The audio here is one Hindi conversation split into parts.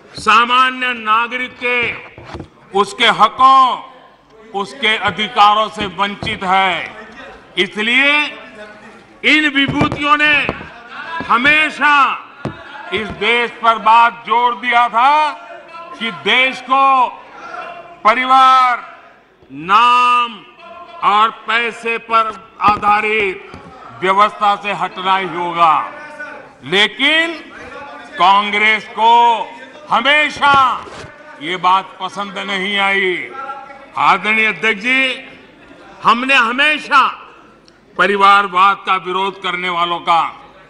सामान्य नागरिक के उसके हकों, उसके अधिकारों से वंचित है। इसलिए इन विभूतियों ने हमेशा इस देश पर बात जोर दिया था कि देश को परिवार, नाम और पैसे पर आधारित व्यवस्था से हटना ही होगा। लेकिन कांग्रेस को हमेशा ये बात पसंद नहीं आई। आदरणीय अध्यक्ष जी, हमने हमेशा परिवारवाद का विरोध करने वालों का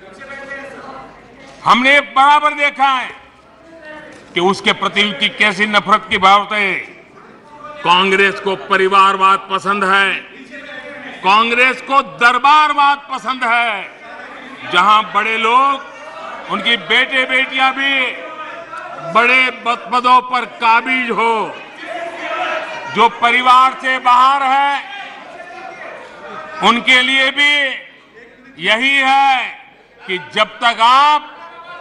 हमने बराबर देखा है कि उसके प्रति उनकी कैसी नफरत की बात है। कांग्रेस को परिवारवाद पसंद है, कांग्रेस को दरबारवाद पसंद है, जहां बड़े लोग, उनकी बेटे बेटियां भी बड़े पदों पर काबिज हो। जो परिवार से बाहर है उनके लिए भी यही है कि जब तक आप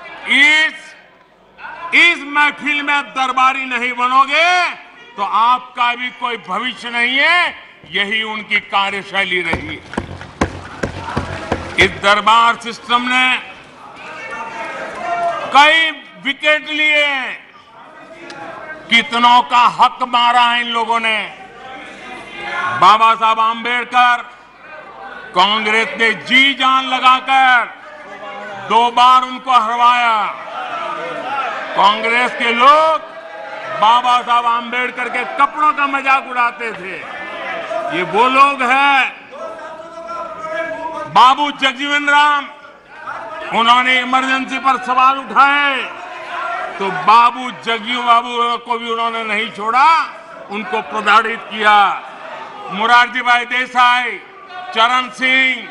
इस महफिल में दरबारी नहीं बनोगे तो आपका भी कोई भविष्य नहीं है। यही उनकी कार्यशैली रही है। इस दरबार सिस्टम ने कई विकेट लिए, कितनों का हक मारा है इन लोगों ने। बाबा साहब आंबेडकर, कांग्रेस ने जी जान लगाकर 2 बार उनको हरवाया। कांग्रेस के लोग बाबा साहब आंबेडकर के कपड़ों का मजाक उड़ाते थे। ये वो लोग हैं। बाबू जगजीवन राम, उन्होंने इमरजेंसी पर सवाल उठाए तो बाबू जगजीवन बाबू को भी उन्होंने नहीं छोड़ा, उनको प्रताड़ित किया। मोरारजी भाई देसाई, चरण सिंह,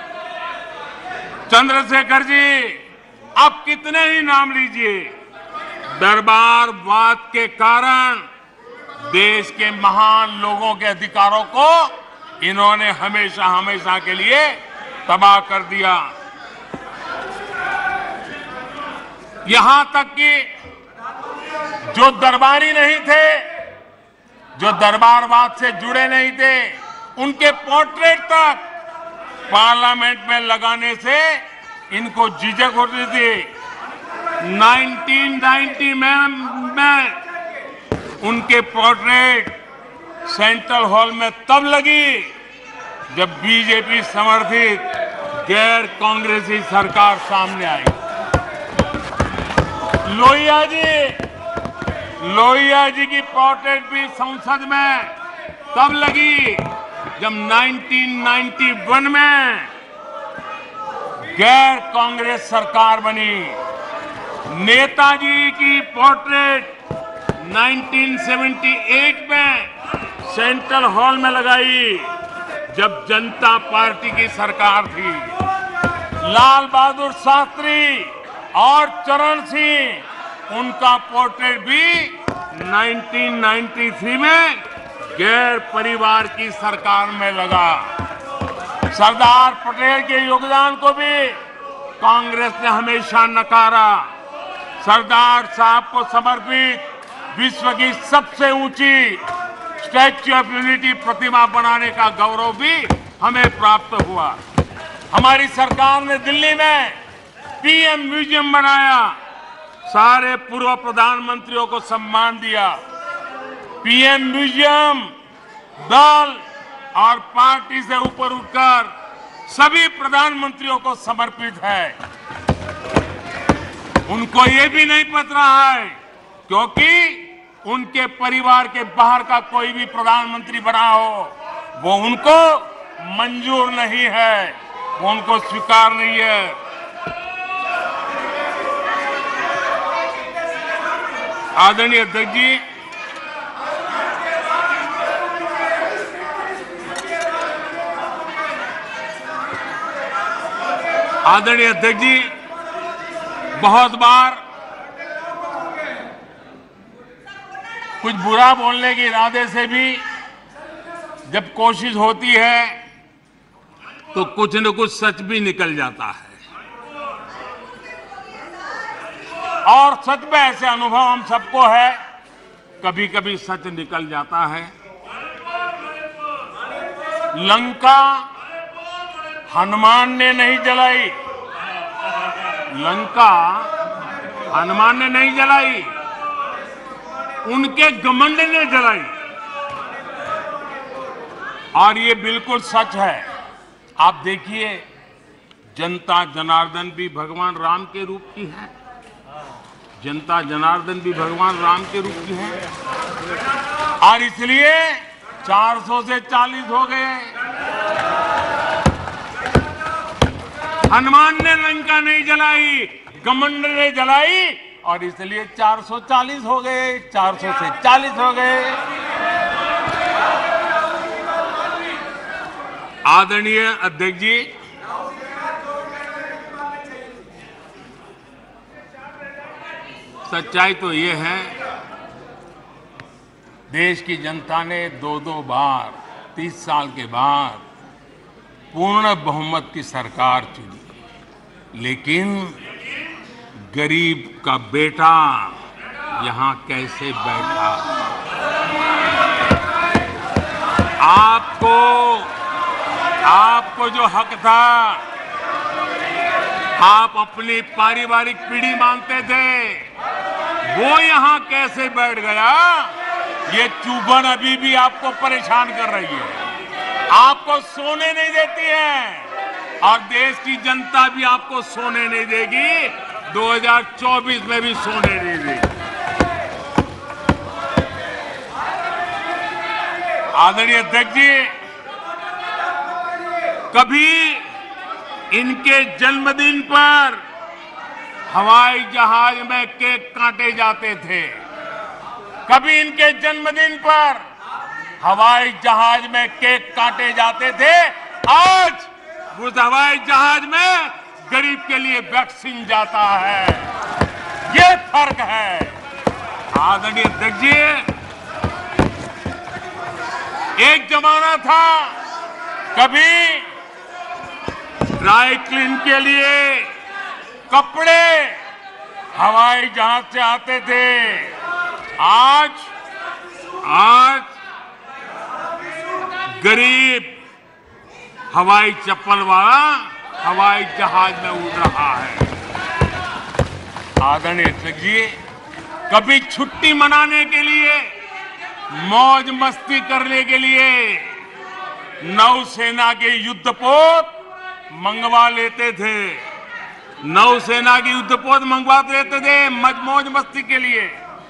चंद्रशेखर जी, आप कितने ही नाम लीजिए। दरबारवाद के कारण देश के महान लोगों के अधिकारों को इन्होंने हमेशा हमेशा के लिए तबाह कर दिया। यहां तक कि जो दरबारी नहीं थे, जो दरबारवाद से जुड़े नहीं थे, उनके पोर्ट्रेट तक पार्लियामेंट में लगाने से इनको झिझक होती थी। 1990 में उनके पोर्ट्रेट सेंट्रल हॉल में तब लगी जब बीजेपी समर्थित गैर कांग्रेसी सरकार सामने आई। लोहिया जी की पोर्ट्रेट भी संसद में तब लगी जब 1991 में गैर कांग्रेस सरकार बनी। नेताजी की पोर्ट्रेट 1978 में सेंट्रल हॉल में लगाई जब जनता पार्टी की सरकार थी। लाल बहादुर शास्त्री और चरण सिंह, उनका पोर्ट्रेट भी 1993 में गैर परिवार की सरकार में लगा। सरदार पटेल के योगदान को भी कांग्रेस ने हमेशा नकारा। सरदार साहब को समर्पित विश्व की सबसे ऊंची स्टैच्यू ऑफ यूनिटी प्रतिमा बनाने का गौरव भी हमें प्राप्त हुआ। हमारी सरकार ने दिल्ली में पीएम म्यूजियम बनाया, सारे पूर्व प्रधानमंत्रियों को सम्मान दिया। पीएम म्यूजियम दल और पार्टी से ऊपर उठकर सभी प्रधानमंत्रियों को समर्पित है। उनको ये भी नहीं पता है क्योंकि उनके परिवार के बाहर का कोई भी प्रधानमंत्री बना हो वो उनको मंजूर नहीं है, वो उनको स्वीकार नहीं है। आदरणीय अध्यक्ष जी, आदरणीय अध्यक्ष जी, बहुत बार कुछ बुरा बोलने के इरादे से भी जब कोशिश होती है तो कुछ न कुछ सच भी निकल जाता है। और सच में ऐसे अनुभव हम सबको है, कभी कभी सच निकल जाता है। लंका हनुमान ने नहीं जलाई, लंका हनुमान ने नहीं जलाई, उनके घमंड ने जलाई। और ये बिल्कुल सच है। आप देखिए, जनता जनार्दन भी भगवान राम के रूप की है, जनता जनार्दन भी भगवान राम के रूप की है, और इसलिए 400 से 40 हो गए। हनुमान ने लंका नहीं जलाई, घमंड ने जलाई, और इसलिए 440 हो गए, 400 से 40 हो गए। आदरणीय अध्यक्ष जी, सच्चाई तो ये है, देश की जनता ने 2-2 बार 30 साल के बाद पूर्ण बहुमत की सरकार चुनी, लेकिन गरीब का बेटा यहां कैसे बैठा? आपको जो हक था, आप अपनी पारिवारिक पीढ़ी मानते थे, वो यहां कैसे बैठ गया? ये चुभन अभी भी आपको परेशान कर रही है, आपको सोने नहीं देती है, और देश की जनता भी आपको सोने नहीं देगी, 2024 में भी सोने नहीं देगी। आदरणीय अध्यक्ष जी, कभी इनके जन्मदिन पर हवाई जहाज में केक काटे जाते थे, कभी इनके जन्मदिन पर हवाई जहाज में केक काटे जाते थे, आज उस हवाई जहाज में गरीब के लिए वैक्सीन जाता है। ये फर्क है। आदरणीय अध्यक्ष जी, एक जमाना था, कभी ड्राई क्लीन के लिए कपड़े हवाई जहाज से आते थे, आज गरीब हवाई चप्पल वाला हवाई जहाज में उड़ रहा है। आदरणीय अध्यक्ष जी, कभी छुट्टी मनाने के लिए, मौज मस्ती करने के लिए नौसेना के युद्धपोत मंगवा लेते थे, नौसेना की युद्धपोत मंगवा लेते थे मौज मस्ती के लिए।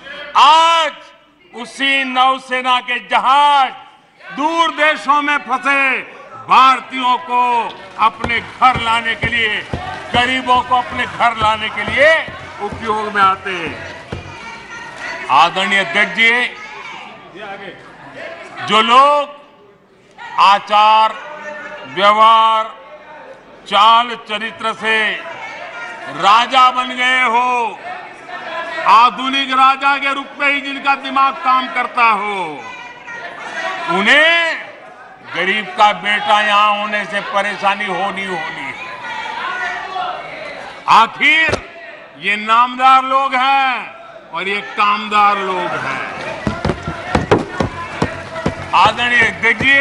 आज उसी नौसेना के जहाज दूर देशों में फंसे भारतीयों को अपने घर लाने के लिए, गरीबों को अपने घर लाने के लिए उपयोग में आते हैं। आदरणीय अध्यक्ष जी, जो लोग आचार व्यवहार चाल चरित्र से राजा बन गए हो, आधुनिक राजा के रूप में ही जिनका दिमाग काम करता हो, उन्हें गरीब का बेटा यहां होने से परेशानी होनी है। आखिर ये नामदार लोग हैं और ये कामदार लोग हैं। आदरणीय अध्यक्ष जी,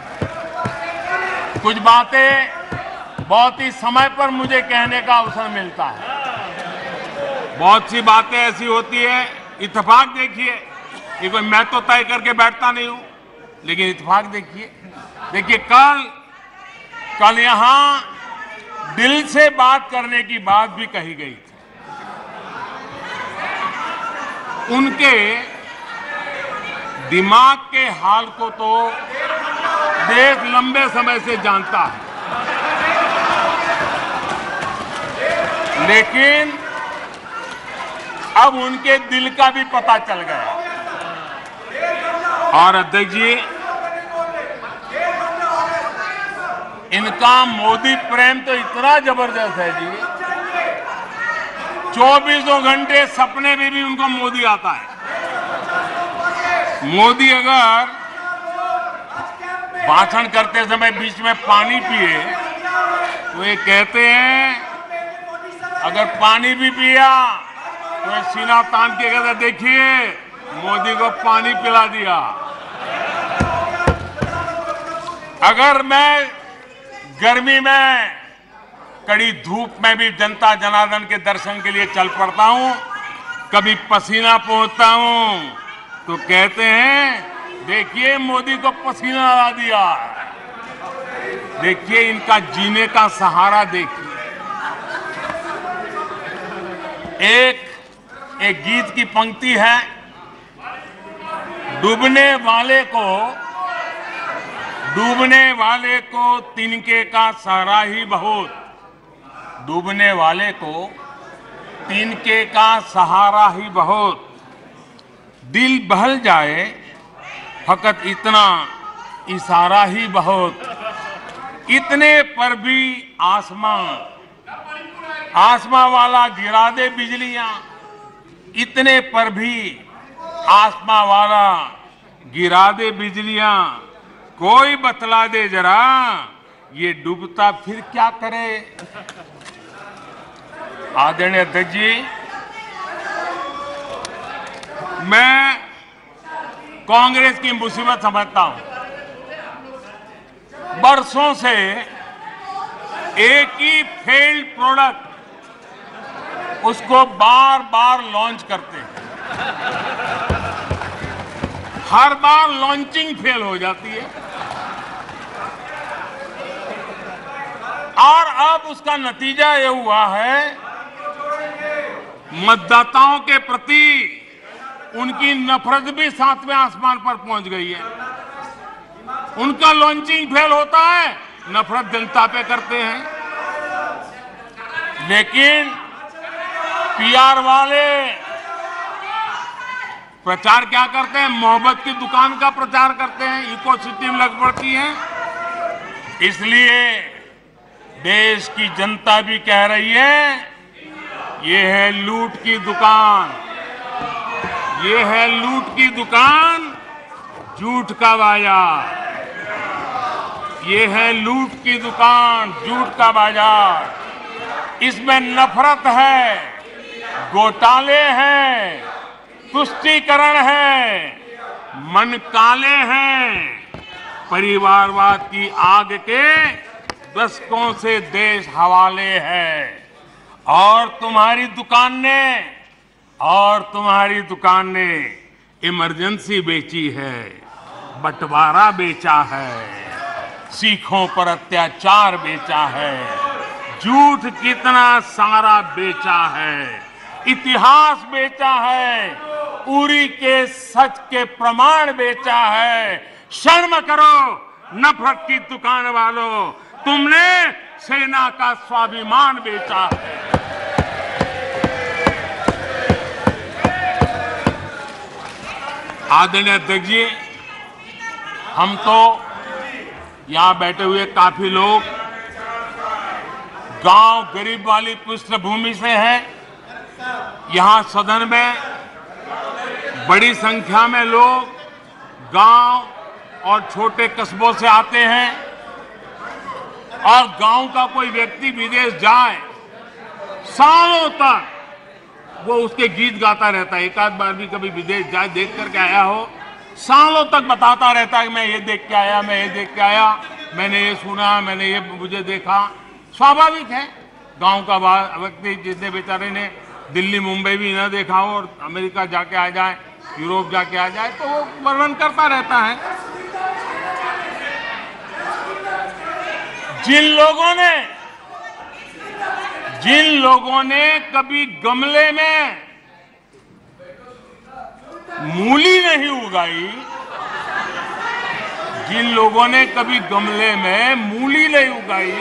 कुछ बातें बहुत ही समय पर मुझे कहने का अवसर मिलता है। बहुत सी बातें ऐसी होती है, इत्तेफाक देखिए, ये कोई मैं तो तय करके बैठता नहीं हूं, लेकिन इत्तेफाक देखिए कल यहां दिल से बात करने की बात भी कही गई थी। उनके दिमाग के हाल को तो देश लंबे समय से जानता है, लेकिन अब उनके दिल का भी पता चल गया। और अध्यक्ष जी, इनका मोदी प्रेम तो इतना जबरदस्त है जी, 24 घंटे सपने में भी उनको मोदी आता है। मोदी अगर भाषण करते समय बीच में पानी पिए तो ये कहते हैं, अगर पानी भी पिया तो सीना तान के कहता देखिए मोदी को पानी पिला दिया। अगर मैं गर्मी में कड़ी धूप में भी जनता जनार्दन के दर्शन के लिए चल पड़ता हूं, कभी पसीना पोंछता हूं, तो कहते हैं देखिए मोदी को पसीना ला दिया। देखिए इनका जीने का सहारा देखिए। एक गीत की पंक्ति है, डूबने वाले को तिनके का सहारा ही बहुत, डूबने वाले को तिनके का सहारा ही बहुत, दिल बहल जाए फकत इतना इशारा ही बहुत, इतने पर भी आसमां वाला गिरा दे बिजलियां, इतने पर भी आसमां वाला गिरा दे बिजलियां, कोई बतला दे जरा ये डूबता फिर क्या करे। आदरणीय अध्यक्ष जी, मैं कांग्रेस की मुसीबत समझता हूं। बरसों से एक ही फेल्ड प्रोडक्ट उसको बार बार लॉन्च करते हैं, हर बार लॉन्चिंग फेल हो जाती है और अब उसका नतीजा ये हुआ है मतदाताओं के प्रति उनकी नफरत भी सातवें आसमान पर पहुंच गई है। उनका लॉन्चिंग फेल होता है, नफरत जनता पे करते हैं। लेकिन पीआर वाले प्रचार क्या करते हैं, मोहब्बत की दुकान का प्रचार करते हैं, इकोसिस्टम लग पड़ती है। इसलिए देश की जनता भी कह रही है ये है लूट की दुकान, ये है लूट की दुकान, झूठ का बाजार। ये है लूट की दुकान, झूठ का बाजार। इसमें नफरत है, घोटाले हैं, तुष्टीकरण है, मन काले हैं, परिवारवाद की आग के दशकों से देश हवाले है। और तुम्हारी दुकान ने इमरजेंसी बेची है, बंटवारा बेचा है, सिखों पर अत्याचार बेचा है, झूठ कितना सारा बेचा है, इतिहास बेचा है, उरी के सच के प्रमाण बेचा है। शर्म करो नफरत की दुकान वालों, तुमने सेना का स्वाभिमान बेचा है। आदरणीय अध्यक्ष जी, हम तो यहां बैठे हुए काफी लोग गांव गरीब वाली पृष्ठभूमि से हैं। यहां सदन में बड़ी संख्या में लोग गांव और छोटे कस्बों से आते हैं और गांव का कोई व्यक्ति विदेश जाए, सालों तक वो उसके गीत गाता रहता है। एक आध बार भी कभी विदेश जाए, देख करके आया हो, सालों तक बताता रहता है कि मैं ये देख के आया, मैं ये देख के आया, मैंने ये सुना, मैंने ये मुझे देखा। स्वाभाविक है, गांव का व्यक्ति जितने बेचारे ने दिल्ली मुंबई भी न देखा हो और अमेरिका जाके आ जाए, यूरोप जाके आ जाए, तो वो वर्णन करता रहता है। जिन लोगों ने कभी गमले में मूली नहीं उगाई, जिन लोगों ने कभी गमले में मूली नहीं उगाई,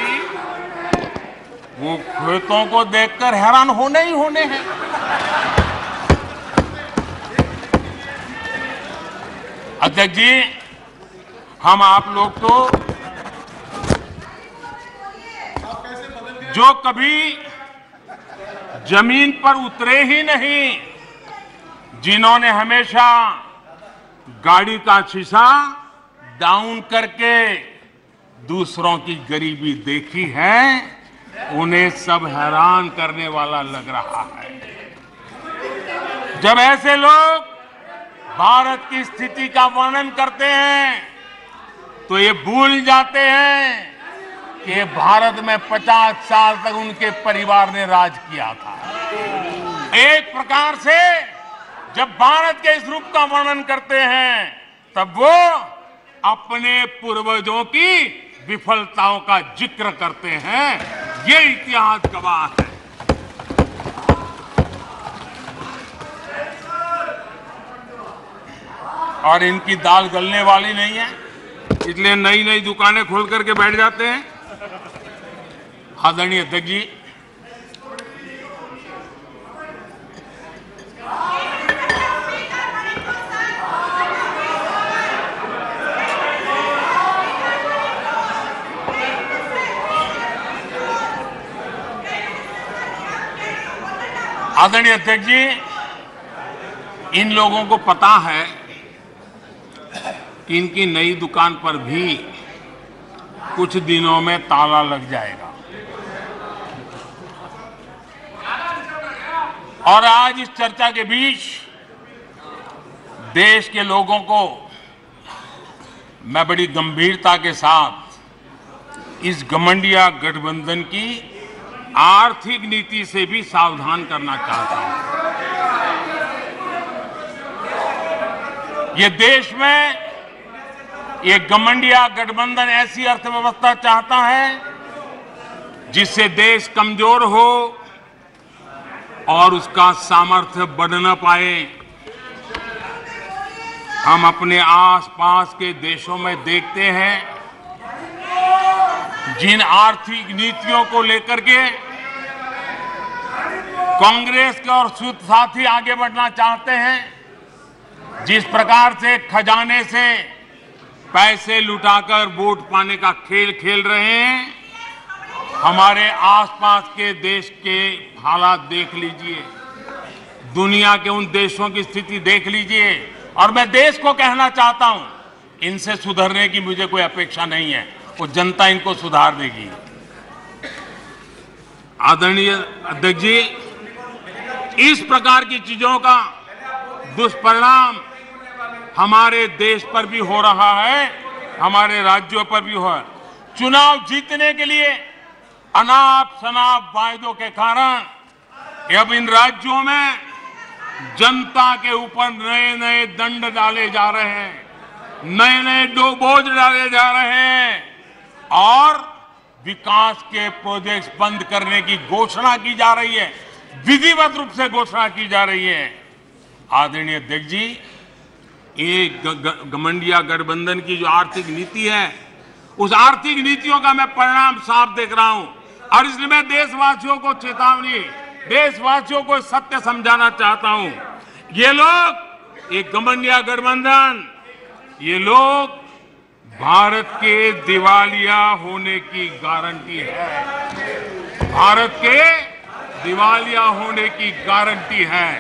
वो खेतों को देखकर हैरान होने ही होने हैं। अध्यक्ष जी, हम आप लोग तो जो कभी जमीन पर उतरे ही नहीं, जिन्होंने हमेशा गाड़ी का शीशा डाउन करके दूसरों की गरीबी देखी है, उन्हें सब हैरान करने वाला लग रहा है। जब ऐसे लोग भारत की स्थिति का वर्णन करते हैं तो ये भूल जाते हैं कि भारत में 50 साल तक उनके परिवार ने राज किया था। एक प्रकार से जब भारत के इस रूप का वर्णन करते हैं तब वो अपने पूर्वजों की विफलताओं का जिक्र करते हैं। ये इतिहास गवाह है। और इनकी दाल गलने वाली नहीं है, इसलिए नई नई दुकानें खोल करके बैठ जाते हैं। आदरणीय अध्यक्ष जी, आदरणीय अध्यक्ष जी, इन लोगों को पता है कि इनकी नई दुकान पर भी कुछ दिनों में ताला लग जाएगा। और आज इस चर्चा के बीच देश के लोगों को मैं बड़ी गंभीरता के साथ इस घमंडिया गठबंधन की आर्थिक नीति से भी सावधान करना चाहता हूं। ये देश में ये घमंडिया गठबंधन ऐसी अर्थव्यवस्था चाहता है जिससे देश कमजोर हो और उसका सामर्थ्य बढ़ न पाए। हम अपने आसपास के देशों में देखते हैं जिन आर्थिक नीतियों को लेकर के कांग्रेस के और साथी आगे बढ़ना चाहते हैं, जिस प्रकार से खजाने से पैसे लुटाकर वोट पाने का खेल खेल रहे हैं, हमारे आसपास के देश के हालात देख लीजिए, दुनिया के उन देशों की स्थिति देख लीजिए। और मैं देश को कहना चाहता हूं, इनसे सुधरने की मुझे कोई अपेक्षा नहीं है, वो जनता इनको सुधार देगी। आदरणीय अध्यक्ष जी, इस प्रकार की चीजों का दुष्परिणाम हमारे देश पर भी हो रहा है, हमारे राज्यों पर भी हो रहा है। चुनाव जीतने के लिए अनाप शनाप वायदों के कारण अब इन राज्यों में जनता के ऊपर नए नए दंड डाले जा रहे हैं, नए नए बोझ डाले जा रहे हैं और विकास के प्रोजेक्ट्स बंद करने की घोषणा की जा रही है, विधिवत रूप से घोषणा की जा रही है। आदरणीय अध्यक्ष जी, ये घमंडिया गठबंधन की जो आर्थिक नीति है, उस आर्थिक नीतियों का मैं परिणाम साफ देख रहा हूं और इसलिए मैं देशवासियों को चेतावनी, देशवासियों को सत्य समझाना चाहता हूं। ये लोग, ये घमंडिया गठबंधन, ये लोग भारत के दिवालिया होने की गारंटी है, भारत के दिवालिया होने की गारंटी है।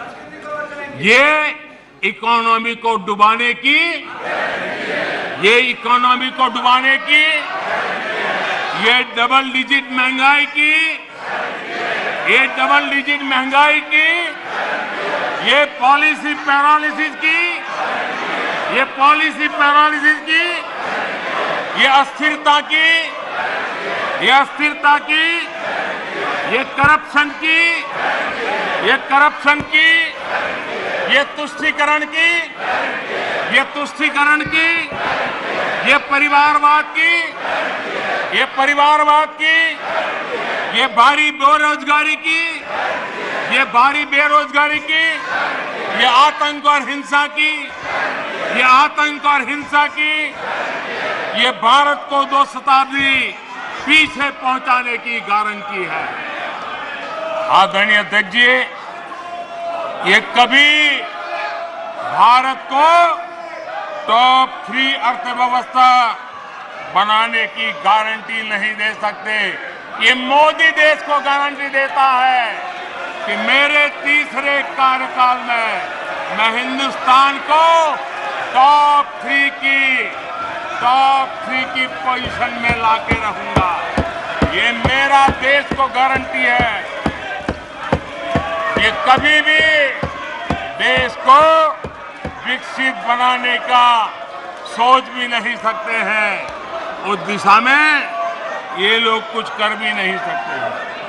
ये इकोनॉमी को डुबाने की, ये इकोनॉमी को डुबाने की, ये डबल डिजिट महंगाई की, ये डबल डिजिट महंगाई की, ये पॉलिसी पैरालिसिस की, ये पॉलिसी पैरालिसिस की, ये अस्थिरता की, ये अस्थिरता की, ये करप्शन की, ये करप्शन की, ये तुष्टीकरण की, ये तुष्टीकरण की, ये परिवारवाद की, ये परिवारवाद की, ये भारी बेरोजगारी की, ये भारी बेरोजगारी की, ये आतंक और हिंसा की, ये आतंक और हिंसा की, ये भारत को 2 शताब्दी पीछे पहुंचाने की गारंटी है। आदरणीय अध्यक्ष जी, ये कभी भारत को टॉप 3 अर्थव्यवस्था बनाने की गारंटी नहीं दे सकते। ये मोदी देश को गारंटी देता है कि मेरे तीसरे कार्यकाल में मैं हिंदुस्तान को टॉप 3 की पोजीशन में लाके रहूंगा। ये मेरा देश को गारंटी है। ये कभी भी देश को विकसित बनाने का सोच भी नहीं सकते हैं, उस दिशा में ये लोग कुछ कर भी नहीं सकते हैं।